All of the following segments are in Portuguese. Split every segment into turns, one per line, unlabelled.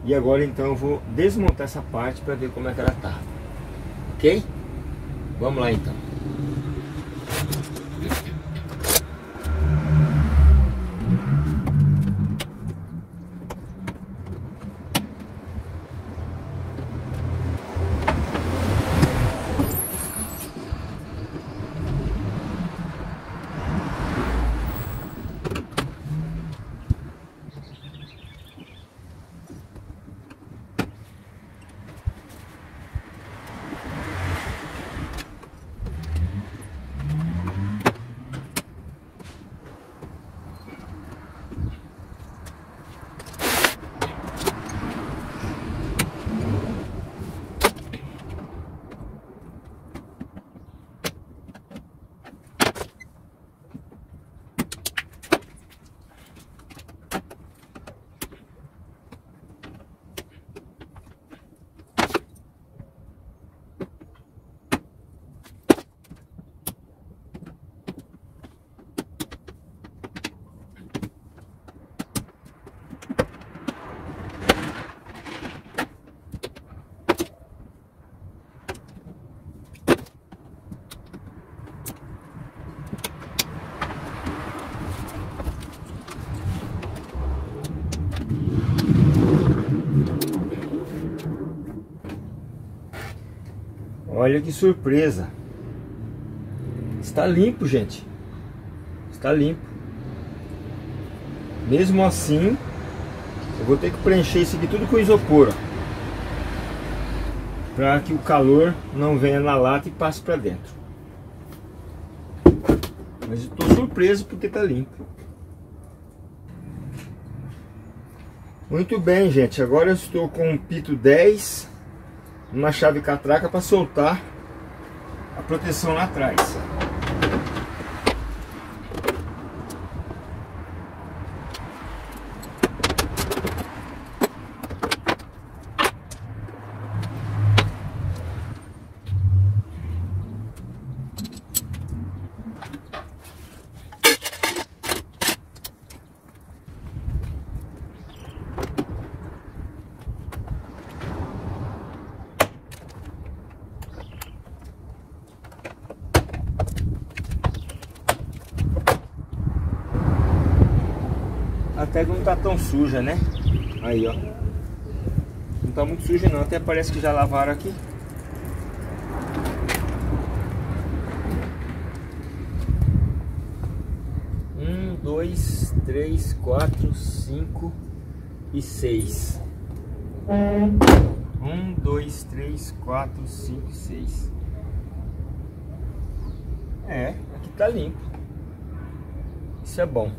E agora então eu vou desmontar essa parte para ver como é que ela tá. Ok? Vamos lá então. Olha que surpresa. Está limpo, gente. Está limpo. Mesmo assim, eu vou ter que preencher isso aqui tudo com isopor, para que o calor não venha na lata e passe para dentro. Mas eu estou surpreso porque está limpo. Muito bem, gente. Agora eu estou com um pito 10, uma chave catraca para soltar a proteção lá atrás. Até que não tá tão suja, né? Aí, ó. Não tá muito suja não, até parece que já lavaram aqui. Um, dois, três, quatro, cinco e 6. 1, 2, 3, 4, 5 e 6. É, aqui tá limpo. Isso é bom.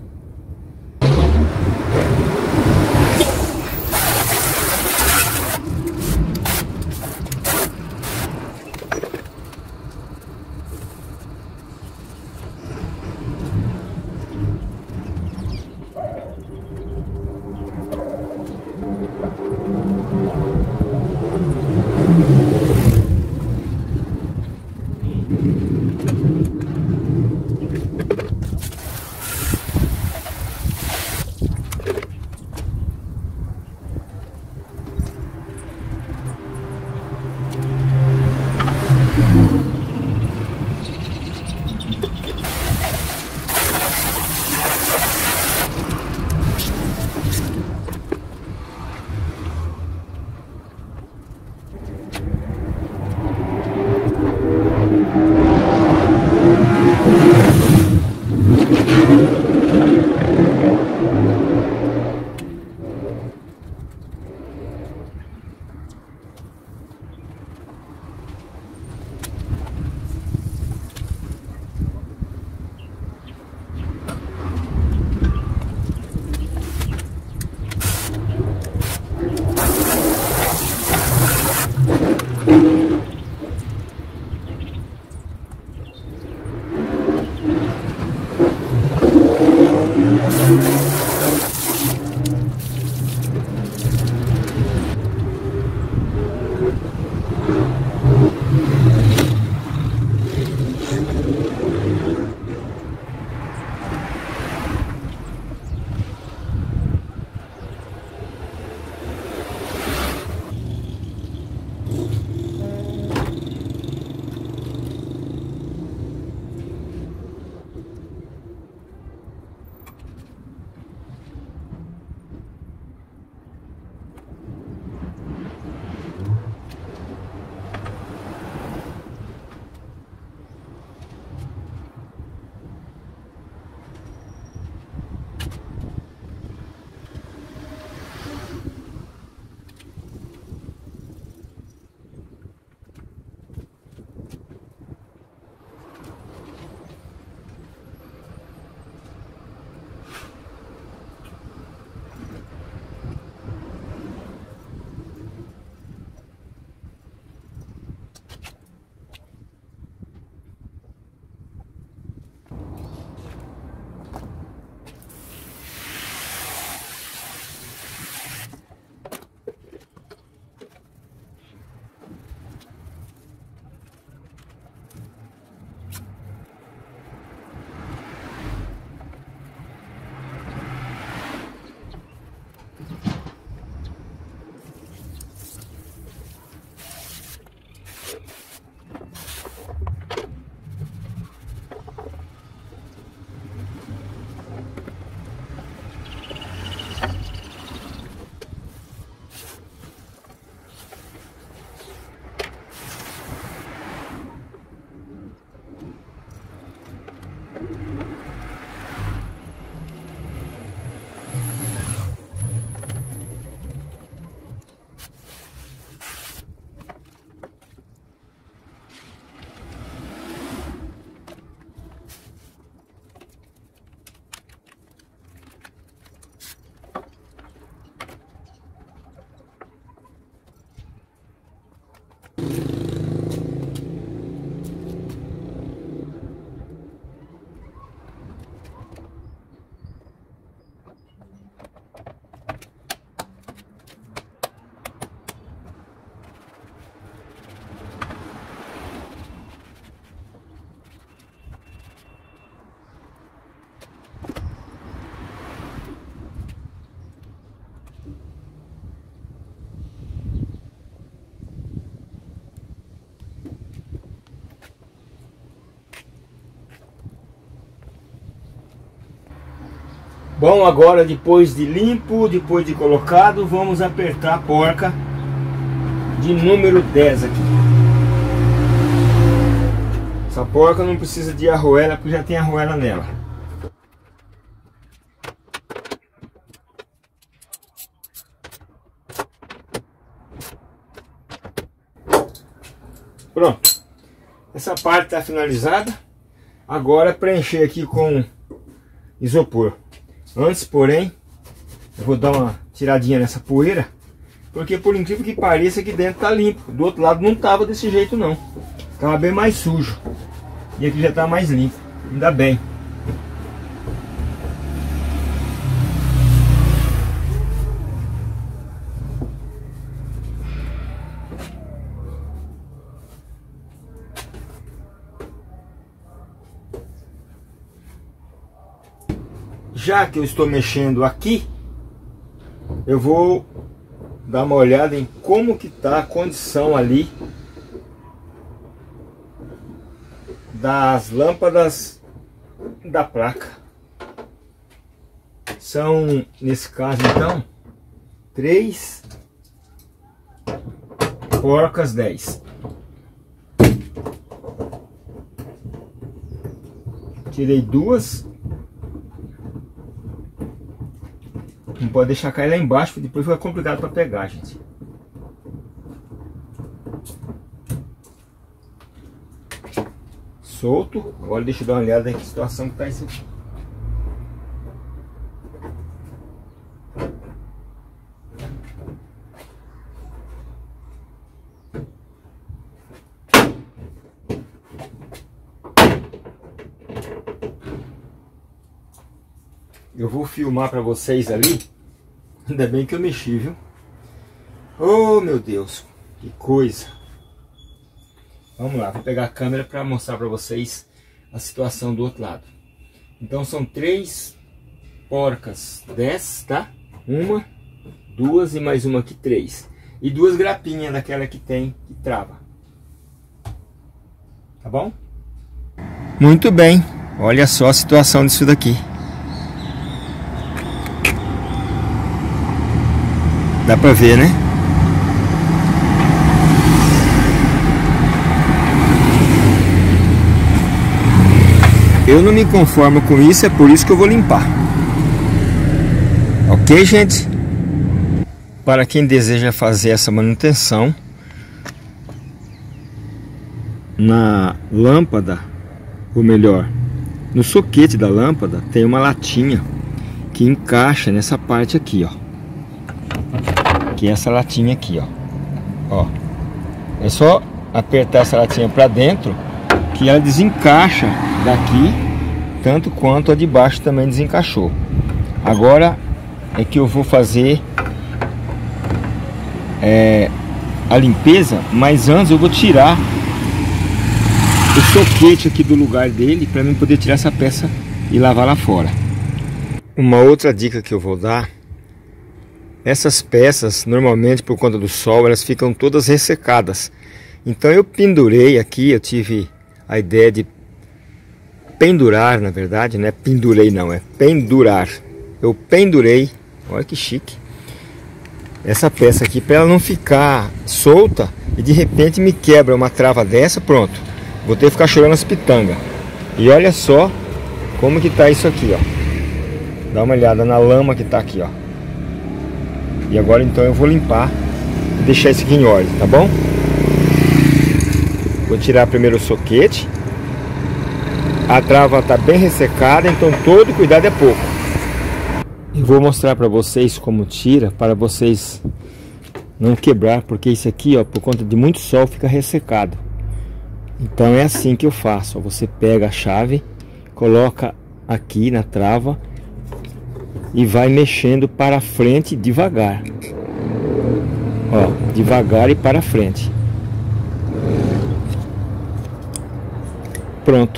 Bom, agora depois de limpo, depois de colocado, vamos apertar a porca de número 10 aqui. Essa porca não precisa de arruela, porque já tem arruela nela. Pronto. Essa parte está finalizada. Agora preencher aqui com isopor. Antes, porém, eu vou dar uma tiradinha nessa poeira, porque por incrível que pareça, aqui dentro tá limpo. Do outro lado não tava desse jeito não. Tava bem mais sujo. E aqui já tá mais limpo. Ainda bem. Já que eu estou mexendo aqui, eu vou dar uma olhada em como que está a condição ali das lâmpadas da placa. São, nesse caso então, 3 porcas 10. Tirei 2. Não pode deixar cair lá embaixo, porque depois fica complicado para pegar, gente. Solto. Agora deixa eu dar uma olhada em que situação que tá isso aqui. Eu vou filmar para vocês ali. Ainda bem que eu mexi, viu? Oh, meu Deus, que coisa. Vamos lá, vou pegar a câmera para mostrar para vocês a situação do outro lado. Então são 3 porcas 10, tá? 1, 2 e mais uma aqui 3. E 2 grapinhas daquela que tem, que trava. Tá bom? Muito bem, olha só a situação disso daqui. Dá pra ver, né? Eu não me conformo com isso, é por isso que eu vou limpar. Ok, gente? Para quem deseja fazer essa manutenção, na lâmpada, ou melhor, no soquete da lâmpada, tem uma latinha que encaixa nessa parte aqui, ó. Que é essa latinha aqui, ó. É só apertar essa latinha para dentro que ela desencaixa daqui, tanto quanto a de baixo também desencaixou. Agora é que eu vou fazer a limpeza, mas antes eu vou tirar o soquete aqui do lugar dele para mim poder tirar essa peça e lavar lá fora. Uma outra dica que eu vou dar: essas peças, normalmente por conta do sol, elas ficam todas ressecadas. Então eu pendurei aqui, eu tive a ideia de pendurar, na verdade, não é pendurei não, é pendurar. Eu pendurei, olha que chique, essa peça aqui para ela não ficar solta e de repente me quebra uma trava dessa, pronto. Vou ter que ficar chorando as pitangas. E olha só como que tá isso aqui, ó. Dá uma olhada na lama que tá aqui, ó. E agora então eu vou limpar e deixar isso aqui em ordem, tá bom? Vou tirar primeiro o soquete. A trava está bem ressecada, então todo cuidado é pouco. E vou mostrar para vocês como tira, para vocês não quebrar, porque isso aqui, ó, por conta de muito sol, fica ressecado. Então é assim que eu faço, ó. Você pega a chave, coloca aqui na trava e vai mexendo para frente devagar, ó, devagar e para frente. Pronto.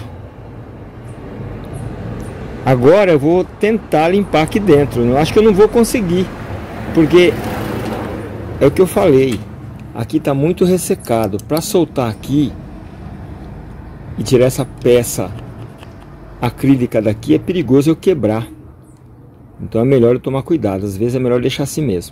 Agora eu vou tentar limpar aqui dentro. Eu acho que eu não vou conseguir, porque é o que eu falei, aqui está muito ressecado. Para soltar aqui e tirar essa peça acrílica daqui é perigoso eu quebrar. Então é melhor eu tomar cuidado, às vezes é melhor deixar assim mesmo.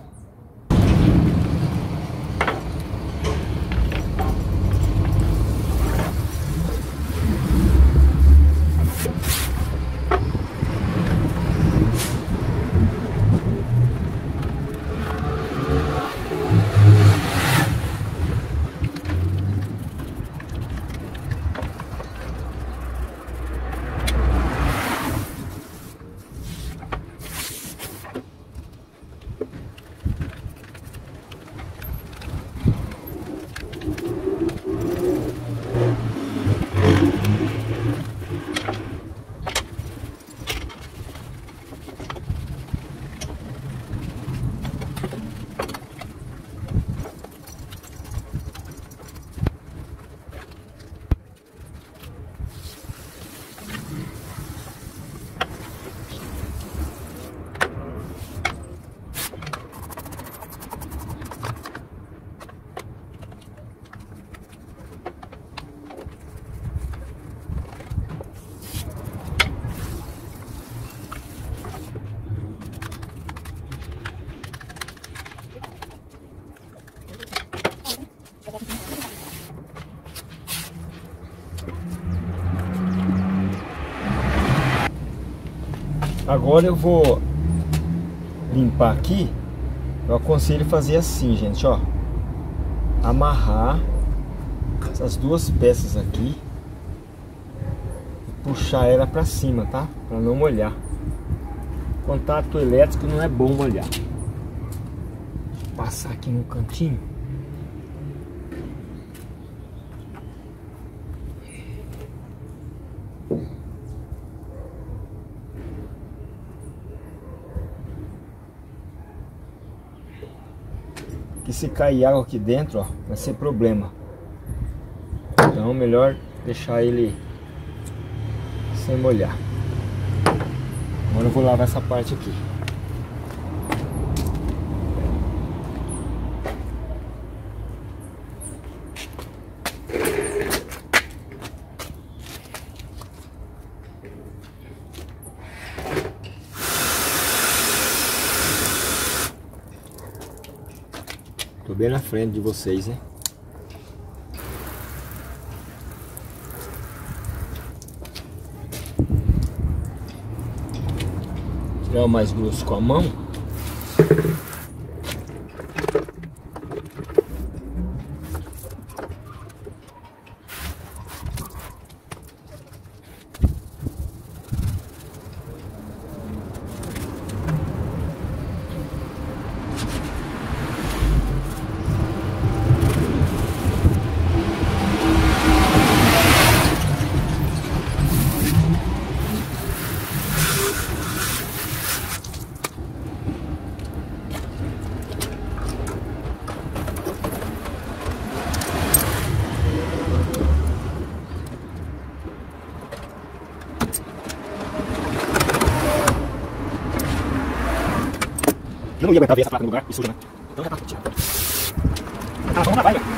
Agora eu vou limpar aqui. Eu aconselho fazer assim, gente, ó. Amarrar essas duas peças aqui e puxar ela pra cima, tá? Pra não molhar. Contato elétrico não é bom molhar. Deixa eu passar aqui no cantinho. Que se cair água aqui dentro, ó, vai ser problema. Então melhor deixar ele sem molhar. Agora eu vou lavar essa parte aqui. Tô bem na frente de vocês, né? Tirar o mais grosso com a mão. Eu não ia aguentar ver essa placa no lugar e suja, né? Então já tá tirando. Ah, vamos lá, vai, velho.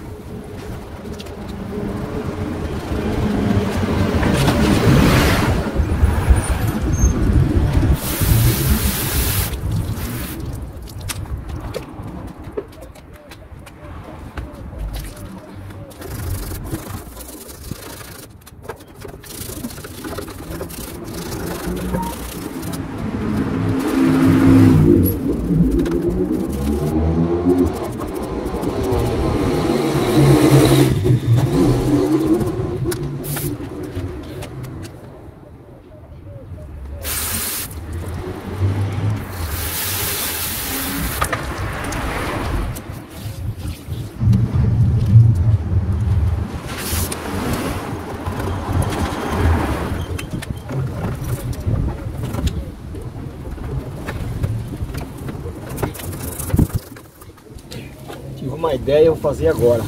Uma ideia eu vou fazer agora.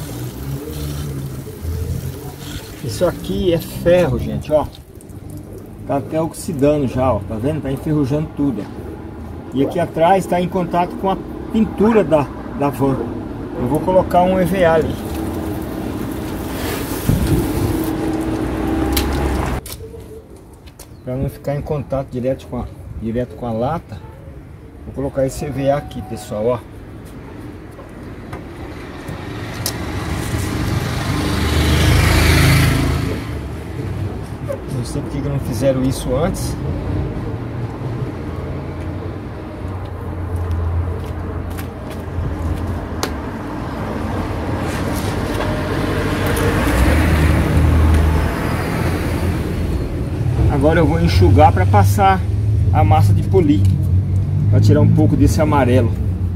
Isso aqui é ferro, gente, ó. Tá até oxidando já, ó. Tá vendo? Tá enferrujando tudo, ó. E aqui atrás tá em contato com a pintura da van. Eu vou colocar um EVA ali. Para não ficar em contato direto com direto com a lata. Vou colocar esse EVA aqui, pessoal, ó. Não sei porque que não fizeram isso antes. Agora eu vou enxugar para passar a massa de polir, para tirar um pouco desse amarelo.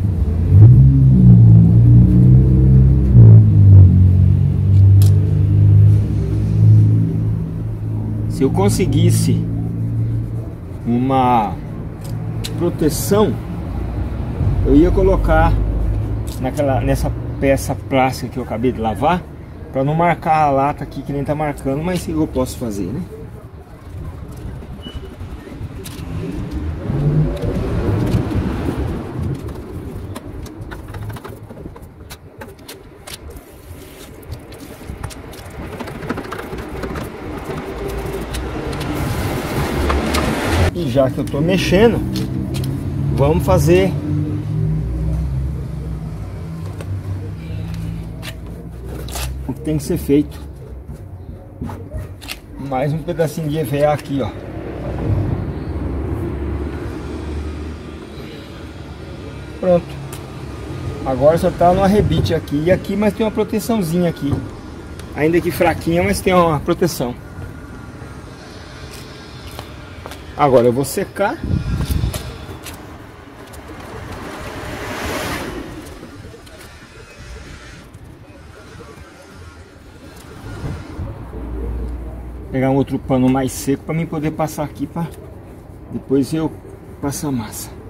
Se eu conseguisse uma proteção, eu ia colocar nessa peça plástica que eu acabei de lavar, para não marcar a lata aqui que nem tá marcando, mas o que eu posso fazer, né? E já que eu tô mexendo, vamos fazer o que tem que ser feito. Mais um pedacinho de EVA aqui, ó. Pronto. Agora só tá no arrebite aqui e aqui, mas tem uma proteçãozinha aqui. Ainda que fraquinha, mas tem uma proteção. Agora eu vou secar. Pegar um outro pano mais seco para mim poder passar aqui, para depois eu passar a massa.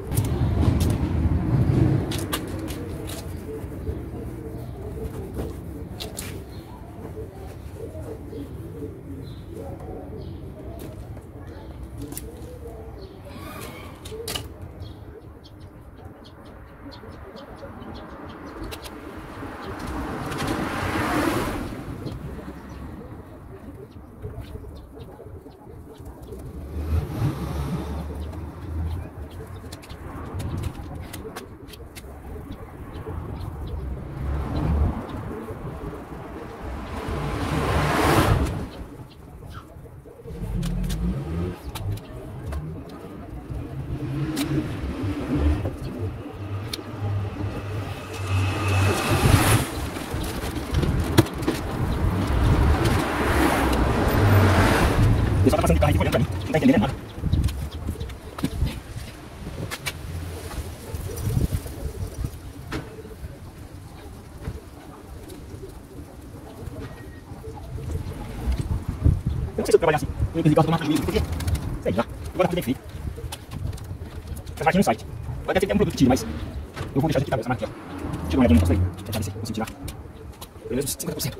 Ele só tá passando de carro aqui olhando pra mim, não tá entendendo nada. Eu não sei se eu trabalhar assim, eu inclusive gosto de tomar prejuízo, porque, sei lá, eu gosto de bem feito. Essa marquinha no site, pode até ter um produto que tire, mas eu vou deixar aqui, tá, essa marquinha. Tira uma olhadinha no posto aí, deixa eu ver se eu consigo tirar. Pelo menos uns 50%.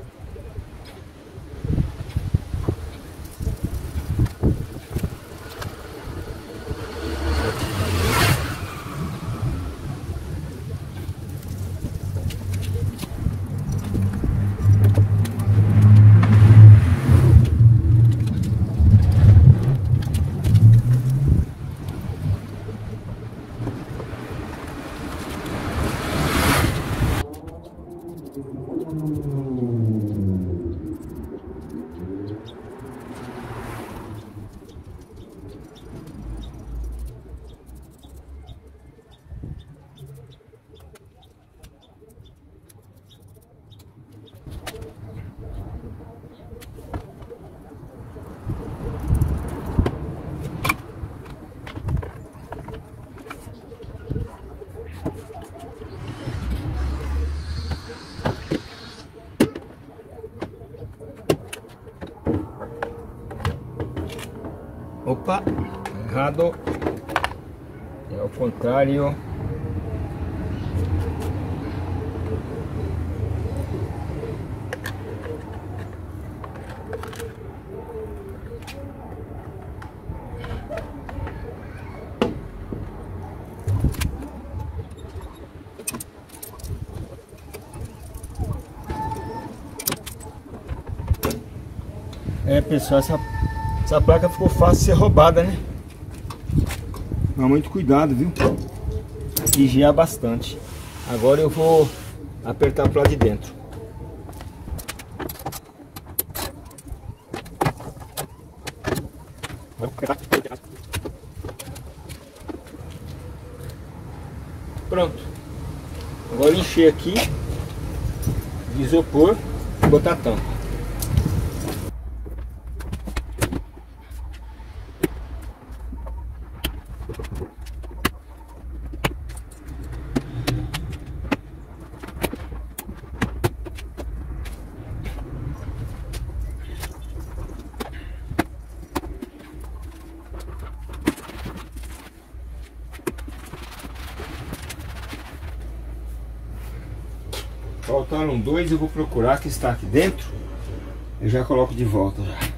Opa, errado. É o contrário. É, pessoal, essa placa ficou fácil de ser roubada, né? Tomar muito cuidado, viu? Vigiar bastante. Agora eu vou apertar pro lado de dentro. Pronto. Agora encher aqui de isopor e botar a tampa. Faltaram dois, eu vou procurar que está aqui dentro. Eu já coloco de volta já.